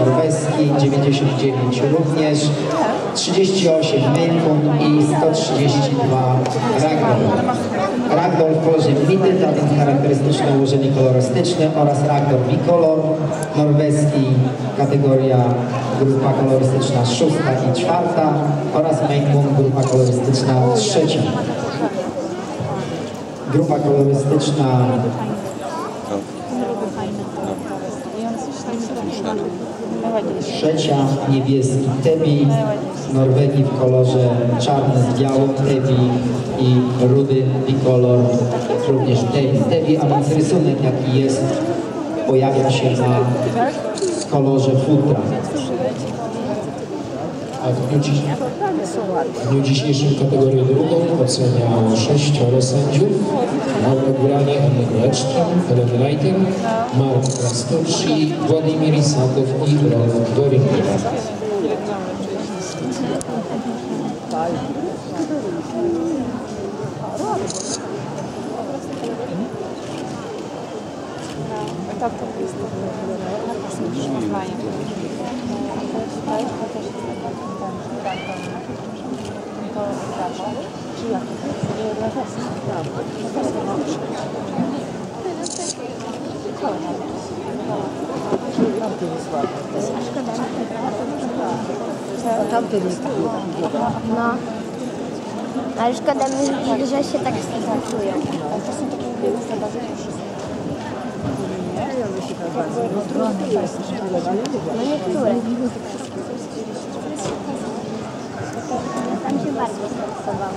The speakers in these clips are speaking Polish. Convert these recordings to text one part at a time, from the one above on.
norweski, 99 również, 38 Meikun i 132 Ragdoll. Ragdoll w kolorze Limited, a więc charakterystyczne ułożenie kolorystyczne, oraz Ragdoll Bicolor, norweski, kategoria grupa kolorystyczna 6. i 4. oraz Meikun, grupa kolorystyczna 3. Grupa kolorystyczna trzecia, niebieski Tebi, Norwegii w kolorze czarny z białym Tebi i rudy Bicolor, również Tebi, a więc rysunek jaki jest, pojawia się na kolorze futra. A w dniu dzisiejszym kategorię drugą ocenia 6 sędziów: Laura Gulanie, Anna Leczka, Helen Reiter, Mark Rastucci, Władimir Isakow i Rolf Doringer. No, ale szkoda mi, że się tak stresują. No niektóre. Tam się bardzo stresowały.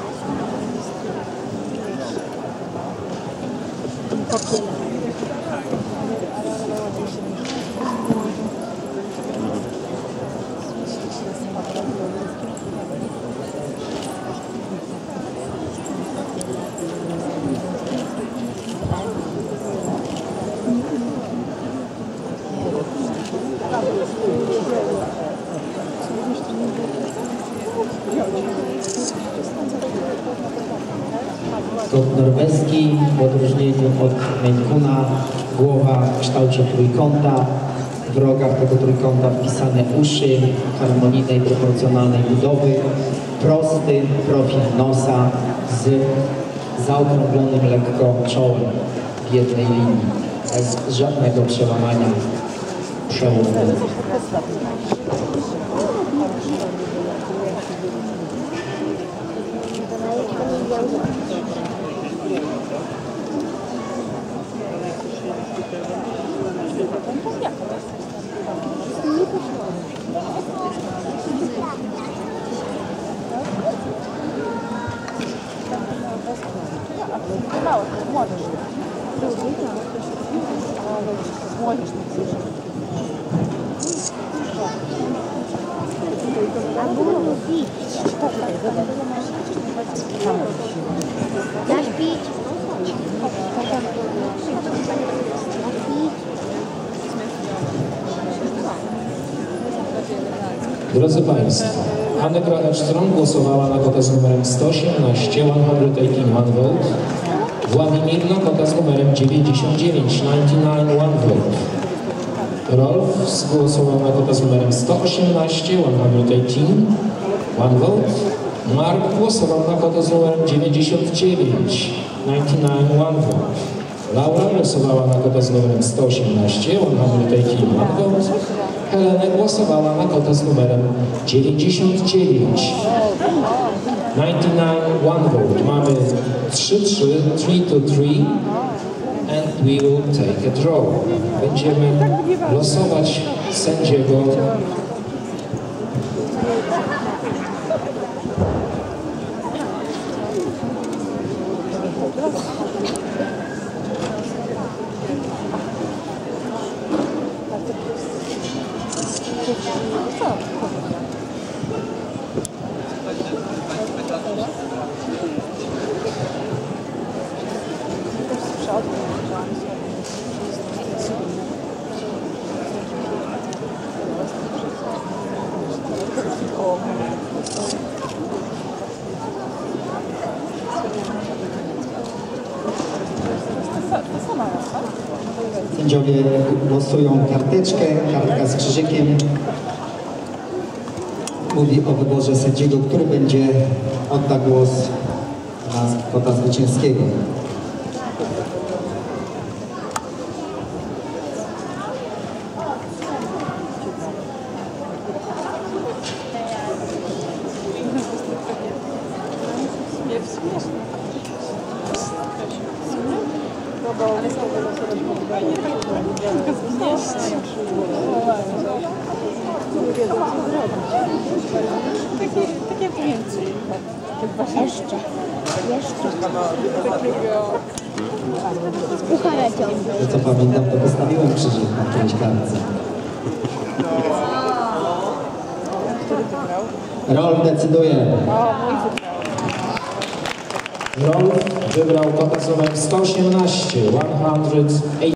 Kot norweski w odróżnieniu od Meikuna, głowa w kształcie trójkąta, w rogach tego trójkąta wpisane uszy harmonijnej, proporcjonalnej budowy, prosty profil nosa z zaokrąglonym lekko czołem w jednej linii, bez żadnego przełamania przełomu. Dasz pić? Drodzy Państwo, Annegra Edström głosowała na kota z numerem 118, 118 vote. Władimir na kota z numerem 99, 99 vote. Rolf zgłosował na kota z numerem 118, 118, 1 vote. Mark głosował na kota z numerem 99, 99, 1 vote. Laura głosowała na kota z numerem 118, 118, 1 vote. Helena głosowała na kota z numerem 99, 99, 1 vote. Mamy 3-3, 3-3 and we will take a draw. Będziemy losować sędziego. sędziowie głosują kartka z krzyżykiem. Mówi o wyborze sędziego, który będzie odda głos na kota zwycięskiego. Takie więcej. Jeszcze. Z puchara ciągle. To co pamiętam, to postawiłem krzyżyk na którejś kartce. Rolf decyduje. Rolf wybrał kota z numerem 118, 108.